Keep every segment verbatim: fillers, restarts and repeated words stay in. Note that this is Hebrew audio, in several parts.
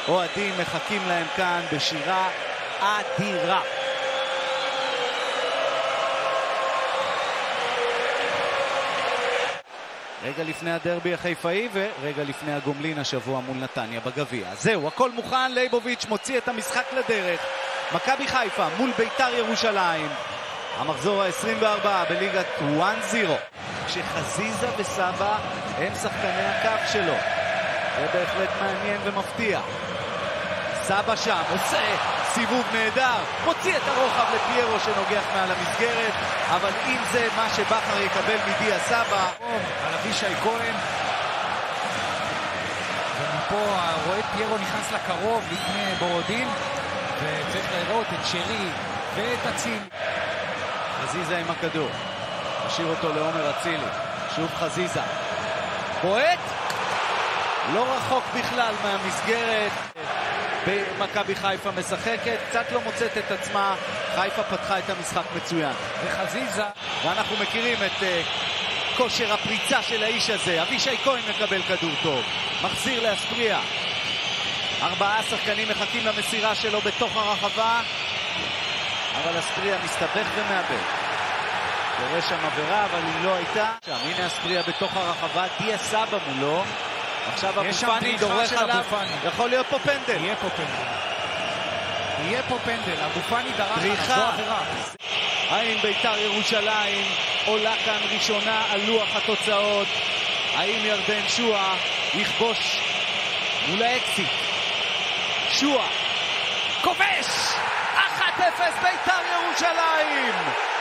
אוהדים מחכים להם כאן בשירה אדירה. רגע לפני הדרבי החיפאי ורגע לפני הגומלין השבוע מול נתניה בגביע. זהו, הכל מוכן, לייבוביץ' מוציא את המשחק לדרך. מכבי חיפה מול ביתר ירושלים. המחזור ה-עשרים וארבע בליגת אחת אפס. כשחזיזה וסבא הם שחקני הקו שלו. זה בהחלט מעניין ומפתיע. סבא שם עושה סיבוב נהדר, מוציא את הרוחב לפיירו שנוגח מעל המסגרת, אבל אם זה מה שבחר יקבל מדיה סבא על אבישי כהן, ומפה רואה את פיירו נכנס לקרוב לפני בורודין, וצריך לראות את שרי ואת אצילי. חזיזה עם הכדור, משאיר אותו לעומר אצילי, שוב חזיזה בועט, לא רחוק בכלל מהמסגרת. במכבי חיפה משחקת, קצת לא מוצאת את עצמה. חיפה פתחה את המשחק מצוין. וחזיזה, ואנחנו מכירים את uh, כושר הפריצה של האיש הזה. אבישי כהן מקבל כדור טוב, מחזיר לאספריה. ארבעה שחקנים מחכים למסירה שלו בתוך הרחבה, אבל אספריה מסתבך ומאבד. קורה שם עבירה, אבל היא לא הייתה. שם, הנה אספריה בתוך הרחבה, דיה סבא מולו. עכשיו אבו-פאני דורך עליו, יכול להיות פה פנדל. יהיה פה פנדל. יהיה פה פנדל, אבו-פאני דרך עליו, זו עבירה. האם ביתר ירושלים עולה כאן ראשונה על לוח התוצאות? האם ירדן שועה יכבוש מול האקסיט? שועה כובש! אחת אפס ביתר ירושלים!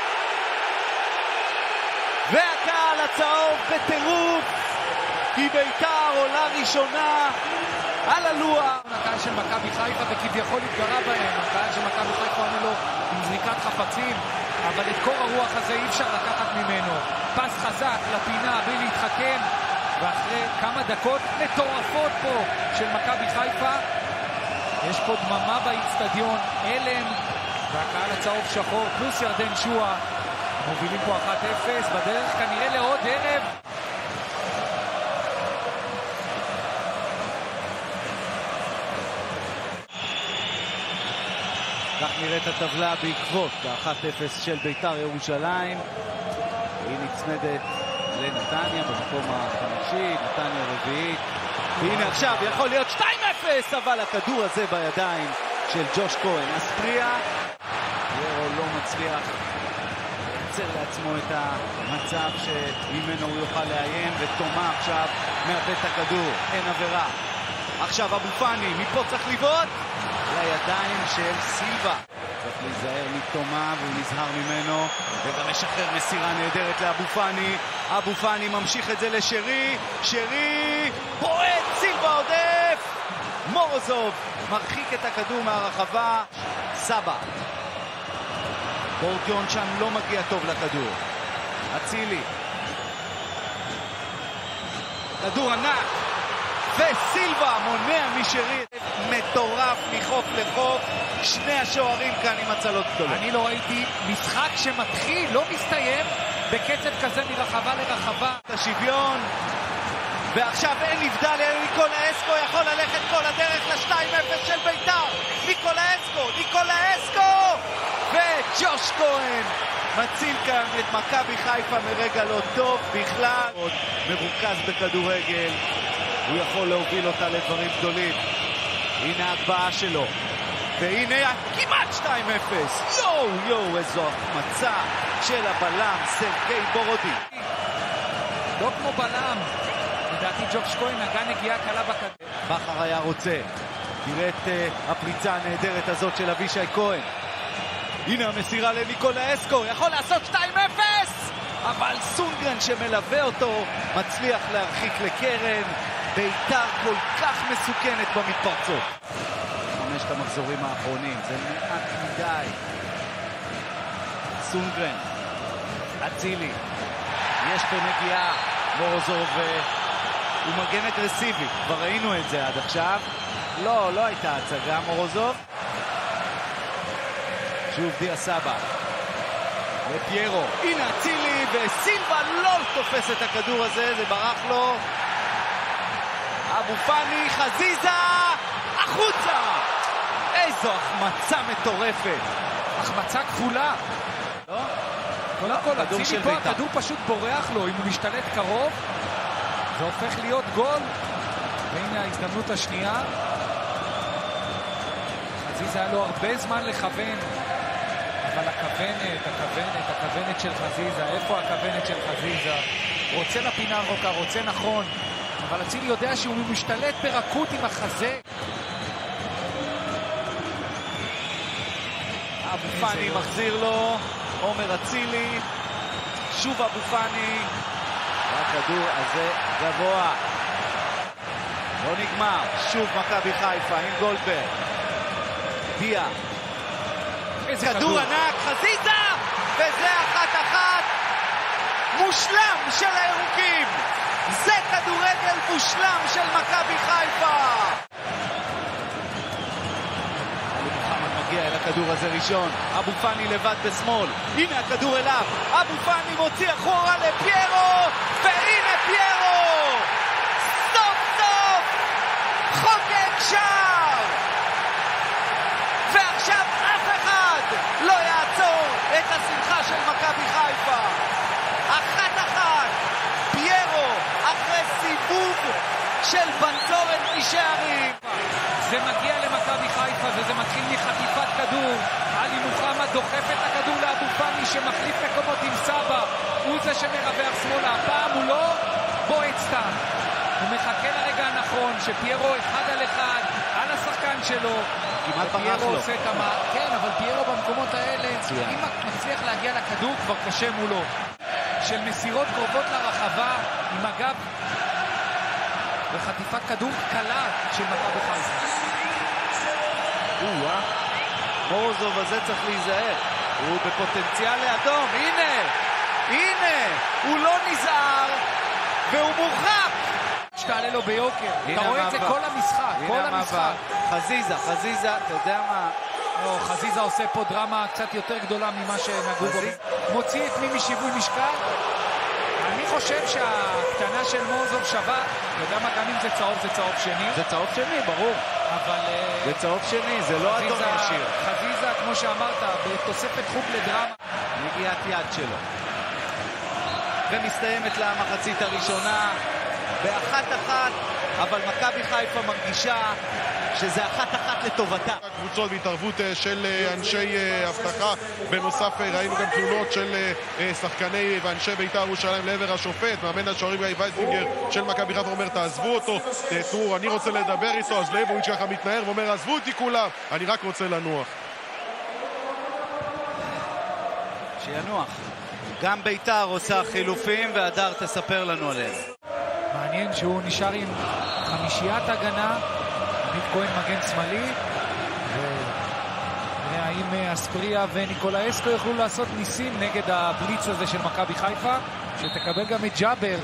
והקהל הצהוב בטירוף, כי ביתר עולה ראשונה על הלוח. הקהל של מכבי חיפה וכביכול התגרה בהם. הקהל של מכבי חיפה עונה לו עם זריקת חפצים, אבל את קור הרוח הזה אי אפשר לקחת ממנו. פס חזק לפינה בלי להתחכם, ואחרי כמה דקות מטורפות פה של מכבי חיפה, יש פה דממה באצטדיון, אלם, והקהל הצהוב שחור פלוס ירדן שועה מובילים פה אחת אפס בדרך כנראה לעוד ערב. כך נראית הטבלה בעקבות ה-אחת אפס של ביתר ירושלים. היא נצמדת לנתניה במקום החמישי, נתניה רביעית. והנה עכשיו יכול להיות שתיים אפס, אבל הכדור הזה בידיים של ג'וש כהן. אספריה, פיירו לא מצליח לייצר לעצמו את המצב שממנו הוא יוכל לאיים, ותומה עכשיו מאבד את הכדור, אין עבירה. עכשיו אבו-פאני, מפה צריך לבעוט לידיים של סילבה. צריך להיזהר מתומה והוא נזהר ממנו, וגם משחרר מסירה נהדרת לאבו-פאני. אבו-פאני ממשיך את זה לשרי, שרי בועט, סילבה עודף, מורוזוב מרחיק את הכדור מהרחבה. סבא, בורדיון שם לא מגיע טוב לכדור. אצילי, כדור ענק, וסילבה מונע משרי. מטורף מחוף לחוף, שני השוערים כאן עם הצלות גדולות. אני לא ראיתי משחק שמתחיל, לא מסתיים בקצב כזה מרחבה לרחבה. השוויון, ועכשיו אין נבדל, ניקולה אסקו יכול ללכת כל הדרך ל-שתיים אפס של ביתר. ניקולה אסקו, ניקולה אסקו, וג'וש כהן מציל כאן את מכבי חיפה מרגע לא טוב בכלל. עוד מרוכז בכדורגל, הוא יכול להוביל אותה לדברים גדולים. הנה ההגבהה שלו, והנה כמעט שתיים אפס. יואו יואו, איזו החמצה של הבלם סרגי בורודין. לא כמו בלם, לדעתי ג'וש כהן נגע נגיעה קלה בכדור. בכר היה רוצה, תראה את uh, הפריצה הנהדרת הזאת של אבישי כהן. הנה המסירה לניקולה אסקו, יכול לעשות שתיים אפס, אבל סונגרן שמלווה אותו מצליח להרחיק לקרן. ביתר כל כך מסוכנת במתפרצות. חמשת המחזורים האחרונים, זה מעט מדי. סונגרן, אצילי, יש פה נגיעה, מורוזוב הוא מגן אגרסיבי, כבר ראינו את זה עד עכשיו. לא, לא הייתה הצגה, מורוזוב. שוב דיה סבא ופיירו, הנה אצילי, וסילבה לא תופס את הכדור הזה, זה ברח לו. אבו-פאני, חזיזה, החוצה! איזו החמצה מטורפת. החמצה כפולה. לא? קודם כל, אצילי פה, הכדור פשוט בורח לו. אם הוא משתלט קרוב, זה הופך להיות גול. והנה ההזדמנות השנייה. חזיזה היה לו הרבה זמן לכוון. אבל הכוונת, הכוונת, הכוונת של חזיזה. איפה הכוונת של חזיזה? רוצה לפינה רוקה, רוצה נכון. אבל אצילי יודע שהוא משתלט ברכות עם החזה. אבו פאני מחזיר לו, עומר אצילי, שוב אבו פאני, הכדור הזה גבוה, לא נגמר, שוב מכבי חיפה עם גולדברג, דיה, כדור, כדור ענק, חזיזה, וזה אחת אחת, מושלם של הירוקים, זה כדורגל מושלם של מכבי חיפה. מגיע אל הכדור הזה ראשון, אבו פאני לבד בשמאל, הנה הכדור אליו, אבו פאני מוציא אחורה לפיירו, והנה פיירו, סוף סוף חוגג שער, ועכשיו אף אחד לא יעצור את השמחה של מכבי חיפה. אחת אחת, פיירו אחרי סיבוב של בצורת משערים. זה מגיע למכבי חיפה, וזה מתחיל מחטיפת כדור. עלי מוחמד דוחף את הכדור לאבו פאני שמחליף מקומות עם סבא. הוא זה שמרווח שמאלה. הפעם הוא לא בועט סתם. הוא מחכה לרגע הנכון, שפיירו אחד על אחד, על השחקן שלו. כמעט ברח לו. עושה את המה... כן, אבל פיירו במקומות האלה, אם מצליח להגיע לכדור, כבר קשה מולו. של מסירות קרובות לרחבה, עם הגב וחטיפת כדור קלה של מכבי חיפה. או-אה, מורוזוב הזה צריך להיזהר, הוא בפוטנציאל לאדום, הנה, הנה, הוא לא נזהר, והוא מורחק. שתעלה לו ביוקר, אתה רואה את זה כל המשחק, כל המשחק. חזיזה, חזיזה, אתה יודע מה? לא, חזיזה עושה פה דרמה קצת יותר גדולה ממה שנגעו בו. מוציא את מי משיווי משקל. אני חושב שהקטנה של מורוזוב שווה, יודע מה, גם אם זה צהוב, זה צהוב שני. זה צהוב שני, ברור. אבל... זה צהוב שני, זה לא אדום ישיר. חזיזה, כמו שאמרת, בתוספת חוג לדרמה. נגיעת יד שלו. ומסתיימת לה המחצית הראשונה, באחת אחת, אבל מכבי חיפה מרגישה שזה אחת אחת לטובתה. הקבוצות בהתערבות של אנשי הבטחה, בנוסף ראינו גם תלונות של שחקני ואנשי בית"ר ירושלים לעבר השופט, מאמן השוערים גיא וייסינגר של מכבי חיפה אומר תעזבו אותו, תראו אני רוצה לדבר איתו, אז ליבוביץ' ככה מתנער ואומר עזבו אותי כולם, אני רק רוצה לנוח. שינוח. גם בית"ר עושה חילופים והדר תספר לנו עליהם. מעניין שהוא נשאר עם חמישיית הגנה, עמית כהן מגן שמאלי, ונראה האם אספריה וניקולה אסקו יוכלו לעשות ניסים נגד הבליץ הזה של מכבי חיפה, שתקבל גם את ג'אבר.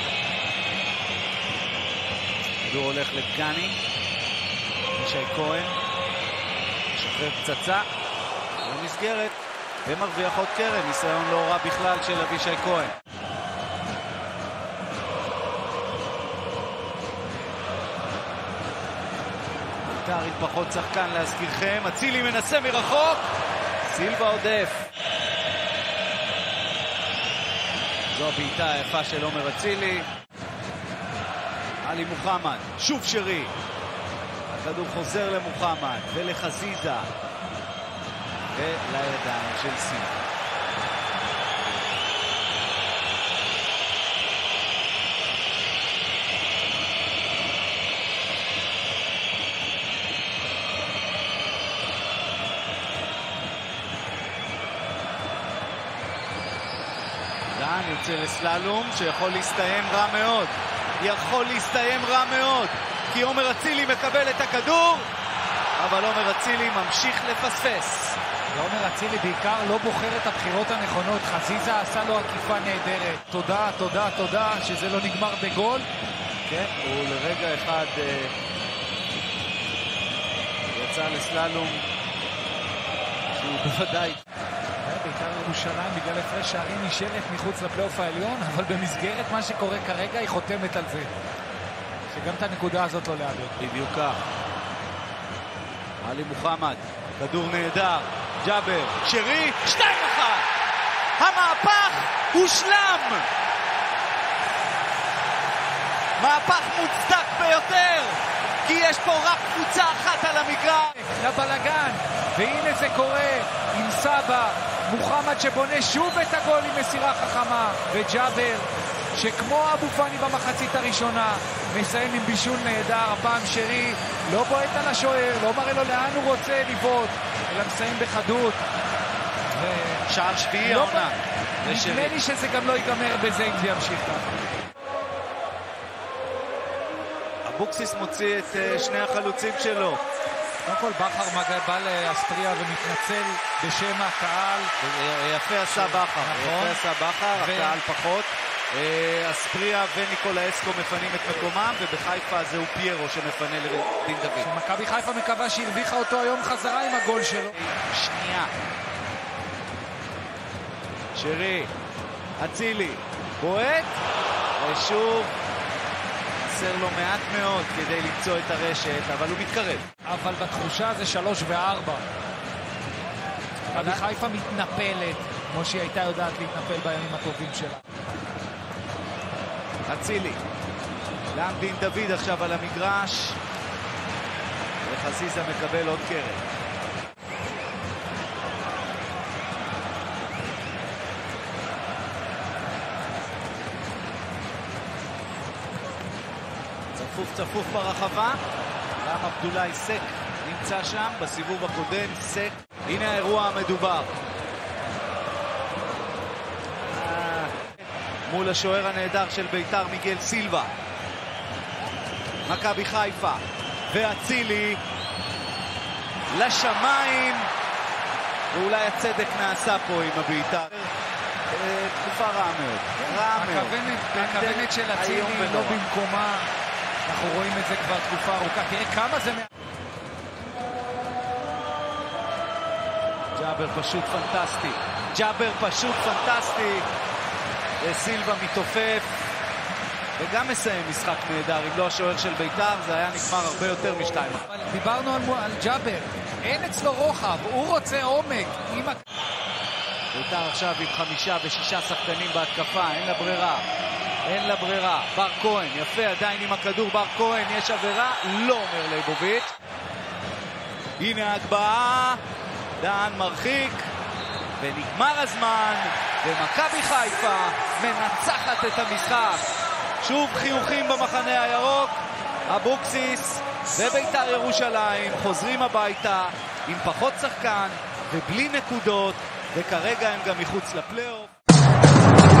כדור הולך לדגני, ישי כהן, משחרר פצצה, במסגרת, ומרוויח עוד קרן, ניסיון לא רע בכלל של אבישי כהן. בית"ר עם פחות שחקן להזכירכם, אצילי מנסה מרחוק, סילבה עודף. זו הבעיטה היפה של עומר אצילי. עלי מוחמד, שוב שרי. הכדור חוזר למוחמד ולחזיזה. ולידיים של סילבה. דן יוצא לסללום שיכול להסתיים רע מאוד. יכול להסתיים רע מאוד. כי עומר אצילי מקבל את הכדור, אבל עומר אצילי ממשיך לפספס. ועומר אצילי בעיקר לא בוחר את הבחירות הנכונות. חזיזה עשה לו עקיפה נהדרת. תודה, תודה, תודה שזה לא נגמר בגול. כן, הוא לרגע אחד אה, יצא לסללום שהוא בוודאי. בית"ר ירושלים בגלל הפרש שערים נשארת מחוץ לפלייאוף העליון, אבל במסגרת מה שקורה כרגע היא חותמת על זה. שגם את הנקודה הזאת לא לאבד. בדיוק כך. עלי מוחמד, כדור נהדר, ג'אבר, שרי, שתיים אחת! המהפך הושלם! מהפך מוצדק ביותר, כי יש פה רק קבוצה אחת על המגרש. לבלגן, והנה זה קורה עם סבא, מוחמד שבונה שוב את הגול עם מסירה חכמה, וג'אבר שכמו אבו פאני במחצית הראשונה מסיים עם בישול נהדר. הפעם שרי לא בועט על השוער, לא מראה לו לאן הוא רוצה לבעוט, אלא מסיים בחדות. שער שביעי העונה. נדמה לי שזה גם לא ייגמר בזה אם זה ימשיך ככה. אבוקסיס מוציא את uh, שני החלוצים שלו. קודם כל בכר מגע בא לאספריה ומתנצל בשם הקהל. יפה עשה בכר, יפה עשה בכר, הקהל פחות. אספריה וניקולאסקו מפנים את מקומם, ובחיפה זהו פיירו שמפנה לדין דוד. שמכבי חיפה מקווה שהרוויחה אותו היום חזרה עם הגול שלו. שנייה. שרי, אצילי, בועט, ושוב חסר לו מעט מאוד כדי למצוא את הרשת, אבל הוא מתקרב. אבל בתחושה זה שלוש וארבע. מכבי חיפה מתנפלת, כמו שהיא הייתה יודעת להתנפל בימים הטובים שלה. אצילי, גם דין דוד עכשיו על המגרש, וחזיזה מקבל עוד קרן. צפוף צפוף ברחבה, גם עבדולאי סק נמצא שם, בסיבוב הקודם סק. הנה האירוע המדובר. מול השוער הנהדר של ביתר מיגל סילבה. מכבי חיפה ואצילי לשמיים, ואולי הצדק נעשה פה עם הביתר. תקופה רעה מאוד, רעה מאוד. הכוונת של אצילי לא במקומה, אנחנו רואים את זה כבר תקופה ארוכה. תראה כמה זה... ג'אבר פשוט פנטסטי, ג'אבר פשוט פנטסטי. סילבה מתעופף וגם מסיים משחק נהדר. אם לא השוער של ביתר זה היה נגמר הרבה יותר משתיים. אבל דיברנו על, על ג'אבר, אין אצלו רוחב, הוא רוצה עומק. עם... ביתר עכשיו עם חמישה ושישה שחקנים בהתקפה, אין לה ברירה, אין לה ברירה. בר כהן, יפה עדיין עם הכדור, בר כהן, יש עבירה? לא, אומר ליבוביץ'. הנה ההגבהה, דן מרחיק ונגמר הזמן, ומכבי חיפה מנצחת את המשחק. שוב חיוכים במחנה הירוק, אבוקסיס וביתר ירושלים חוזרים הביתה עם פחות שחקן ובלי נקודות, וכרגע הם גם מחוץ לפלייאוף.